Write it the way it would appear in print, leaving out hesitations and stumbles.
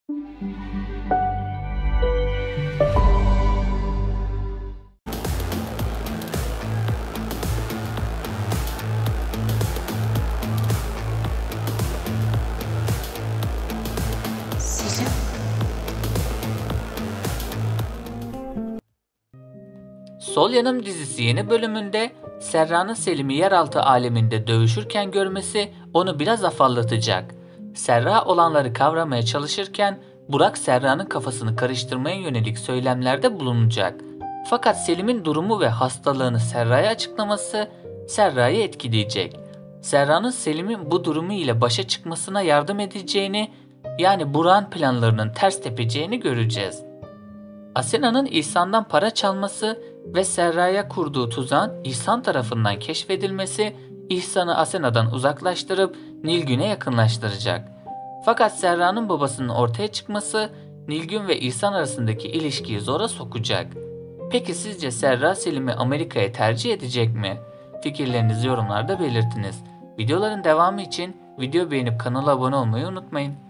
Selim. Sol Yanım dizisi yeni bölümünde Serra'nın Selim'i yeraltı aleminde dövüşürken görmesi onu biraz afallatacak. Serra olanları kavramaya çalışırken Burak Serra'nın kafasını karıştırmaya yönelik söylemlerde bulunacak. Fakat Selim'in durumu ve hastalığını Serra'ya açıklaması Serra'yı etkileyecek. Serra'nın Selim'in bu durumu ile başa çıkmasına yardım edeceğini, yani Burak'ın planlarının ters tepeceğini göreceğiz. Asena'nın İhsan'dan para çalması ve Serra'ya kurduğu tuzağın İhsan tarafından keşfedilmesi İhsan'ı Asena'dan uzaklaştırıp Nilgün'e yakınlaştıracak. Fakat Serra'nın babasının ortaya çıkması Nilgün ve İhsan arasındaki ilişkiyi zora sokacak. Peki sizce Serra Selim'i Amerika'ya tercih edecek mi? Fikirlerinizi yorumlarda belirtiniz. Videoların devamı için video beğenip kanala abone olmayı unutmayın.